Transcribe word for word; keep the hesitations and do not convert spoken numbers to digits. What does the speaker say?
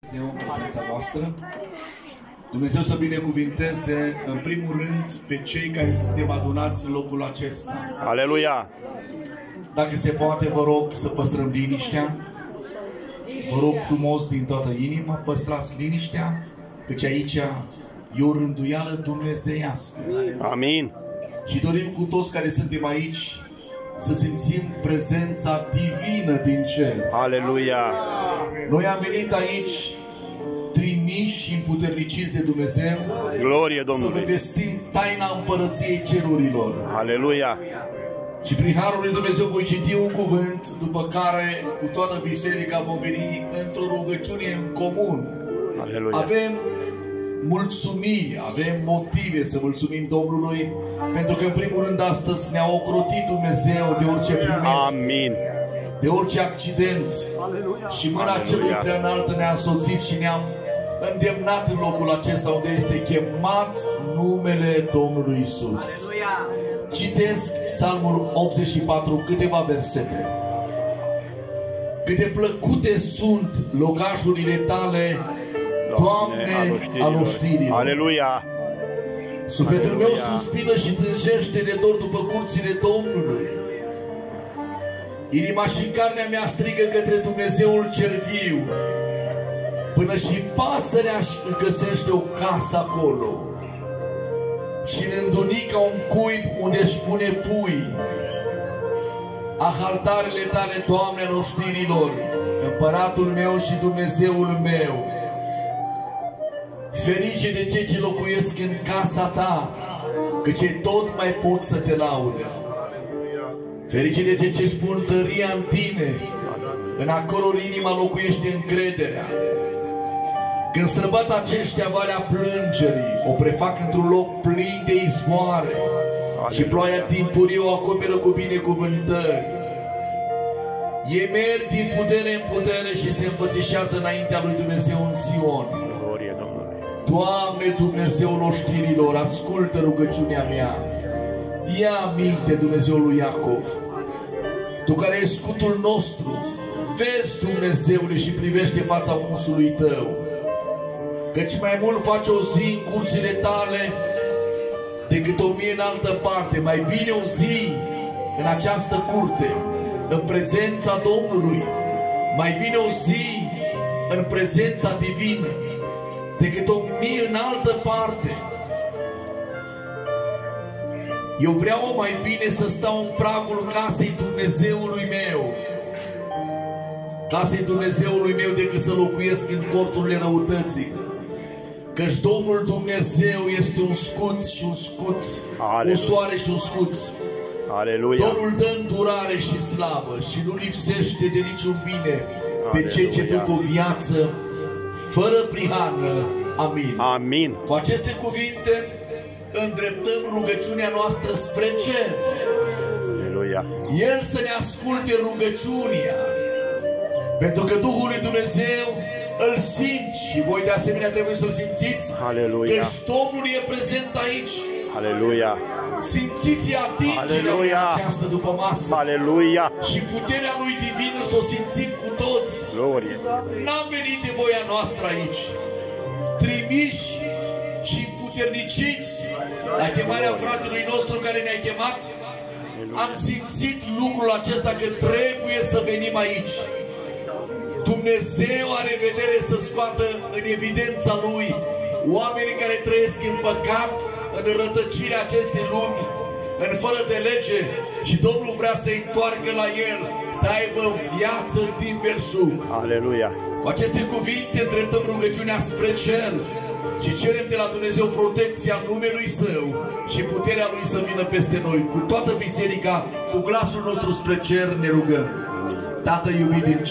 Dumnezeu în prezența voastră. Dumnezeu să binecuvinteze în primul rând pe cei care suntem adunați în locul acesta. Aleluia! Dacă se poate, vă rog să păstrăm liniștea. Vă rog frumos din toată inima, păstrați liniștea, căci aici e o rânduială dumnezeiască. Amin! Și dorim cu toți care suntem aici să simțim prezența divină din cer. Aleluia! Noi am venit aici trimiși și împuterniciți de Dumnezeu. Glorie să Domnului! vă vestim taina împărăției cerurilor. Aleluia! Și prin harul lui Dumnezeu voi citi un cuvânt, după care cu toată biserica vom veni într-o rugăciune în comun. Aleluia! Avem mulțumiri, avem motive să mulțumim Domnului, pentru că în primul rând astăzi ne-a ocrotit Dumnezeu de orice primire, Amin! de orice accident. Și mâna Aleluia. celui prea înaltă ne-a însoțit și ne-am îndemnat în locul acesta unde este chemat numele Domnului Isus. Citesc Psalmul optzeci și patru, câteva versete. Cât de plăcute sunt locașurile tale, Doamne, al oștirilor. Aleluia! Sufletul meu Aleluia. suspină și tânjește de dor după curțile Domnului. Inima și carnea mea strigă către Dumnezeul cel viu. Până și pasărea își găsește o casă acolo. Și în îndunica un cuib unde își pune pui. Ah, altarele tale, Doamne, al oștirilor, Împăratul meu și Dumnezeul meu. Ferice de cei ce locuiesc în casa ta, că cei tot mai pot să te laude. Ferice de cei ce își pun tăria în tine, în acolo inima locuiește încrederea. Când străbat aceștia valea plângerii, o prefac într-un loc plin de izvoare. Și ploaia timpurie o acoperă cu binecuvântări. Ei merg din putere în putere și se înfățișează înaintea lui Dumnezeu în Sion. Glorie Domnului! Doamne, Dumnezeul oștirilor, ascultă rugăciunea mea. Ia aminte, Dumnezeul lui Iacov. Tu care ești scutul nostru, vezi, Dumnezeule, și privește fața unstului tău. Căci mai mult faci o zi în curțile tale decât o mie în altă parte. Mai bine o zi în această curte, în prezența Domnului. Mai bine o zi în prezența divină decât o mie în altă parte. Eu vreau mai bine să stau în pragul casei Dumnezeului meu, casei Dumnezeului meu, decât să locuiesc în corturile răutății. Căci Domnul Dumnezeu este un scut și un scut, Aleluia. un soare și un scut. Aleluia! Domnul dă îndurare și slavă și nu lipsește de niciun bine pe Aleluia. cei ce duc o viață fără prihană. Amin. Amin! Cu aceste cuvinte îndreptăm rugăciunea noastră spre cer. Aleluia! El să ne asculte rugăciunea, pentru că Duhul lui Dumnezeu îl simți și voi de asemenea trebuie să-l simțiți. Aleluia! Căci Domnul e prezent aici. Aleluia! Simțiți atingerea lui Aleluia. această după masă. Aleluia! Și puterea lui divină să o simțim cu toți. Glorie! N-am venit de voia noastră aici. Trimiși și împuterniciți la chemarea fratelui nostru care ne-a chemat, am simțit lucrul acesta că trebuie să venim aici. Dumnezeu are vedere să scoată în evidența Lui oamenii care trăiesc în păcat, în rătăcirea acestei lumi, în fără de lege, și Domnul vrea să-i întoarcă la El, să aibă viață din belșug. Aleluia! Cu aceste cuvinte îndreptăm rugăciunea spre cer și cerem de la Dumnezeu protecția numelui Său și puterea Lui să vină peste noi. Cu toată biserica, cu glasul nostru spre cer ne rugăm. Tată iubit din cer,